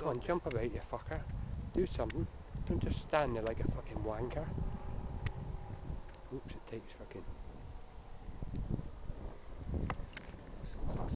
Come on, jump about, you fucker. Do something. Don't just stand there like a fucking wanker. Oops, it takes fucking